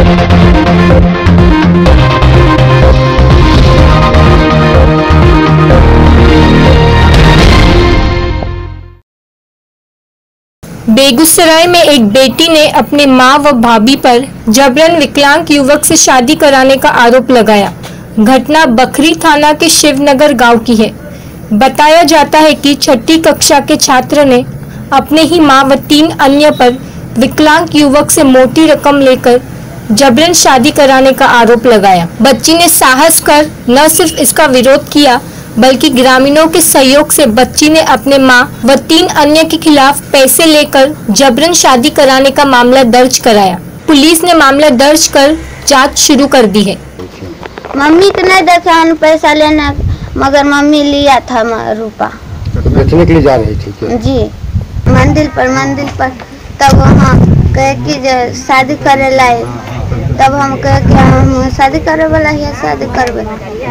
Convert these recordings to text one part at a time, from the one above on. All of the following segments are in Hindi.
बेगूसराय में एक बेटी ने अपने मां व भाभी पर जबरन विकलांग युवक से शादी कराने का आरोप लगाया। घटना बखरी थाना के शिवनगर गांव की है। बताया जाता है कि छठी कक्षा के छात्र ने अपने ही मां व 3 अन्य पर विकलांग युवक से मोटी रकम लेकर जबरन शादी कराने का आरोप लगाया। बच्ची ने साहस कर न सिर्फ इसका विरोध किया बल्कि ग्रामीणों के सहयोग से बच्ची ने अपने मां व 3 अन्य के खिलाफ पैसे लेकर जबरन शादी कराने का मामला दर्ज कराया। पुलिस ने मामला दर्ज कर जांच शुरू कर दी है। मम्मी को नहीं देखा पैसा लेना, मगर मम्मी लिया था रुपा। बेचने के लिए जा रही थी जी, मंदिर पर तब वहाँ कहे कि शादी करे लाए, तब हम कहे कि हम शादी करे वाला है, शादी करबे।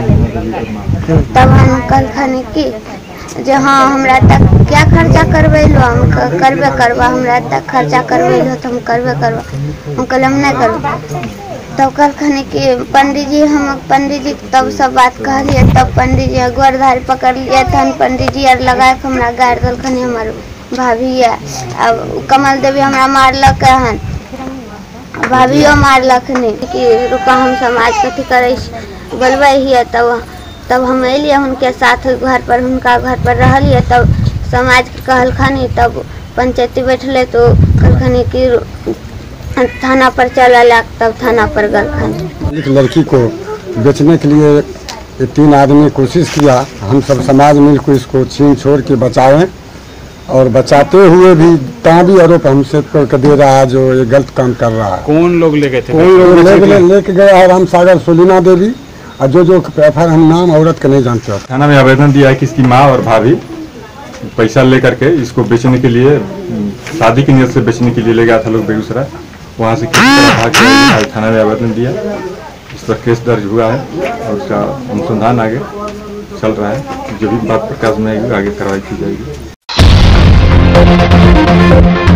तब हम कल खाने की जो हाँ हमरा तक क्या खर्चा करवे लो, हम करबे करवा, हमरा तक खर्चा करवे लो तो हम करबे करवा। हम कल हम नहीं करबे। तब कल खाने की पंडित जी तब सब बात कहलिए। तब पंडित जी गोरधारी पकड़ लिए थे। पंडित जी आर लगा के हमरा गाड़ दल खनी हमार भाभी है। अब कमल देवी हमरा मारलक हन, भाभियो मारलक नहीं कि रुका हम समाज कथी करे बोलबे हिए। तब हम अलिए उनके साथ घर पर, उनका घर पर रहलिए। तब समाज के कहल खनी, तब पंचायती बैठले तो कहलखनी कि थाना पर चला ला। तब थाना पर गल खनी। एक लड़की को बेचने के लिए ये 3 आदमी कोशिश किया। हम सब समाज मिलकर इसको छीन छोड़ के बचाएं, और बचाते हुए भी भी आरोप हमसे करके दे रहा है जो ये गलत काम कर रहा है। कौन लोग ले गए थे? कौन लोग लेके गया है? राम सागर, सोलिना देवी, और जो एफआईआर हम नाम औरत का नहीं जानते हो। थाना में आवेदन दिया है कि इसकी माँ और भाभी पैसा लेकर के इसको बेचने के लिए, शादी की नीयत से बेचने के लिए ले गया था लोग बेगूसराय। वहाँ से किसी तरह भाग के थाना में आवेदन दिया, इस पर केस दर्ज हुआ है और उसका अनुसंधान आगे चल रहा है। जो भी बात प्रकाश में आएगी आगे कार्रवाई की जाएगी।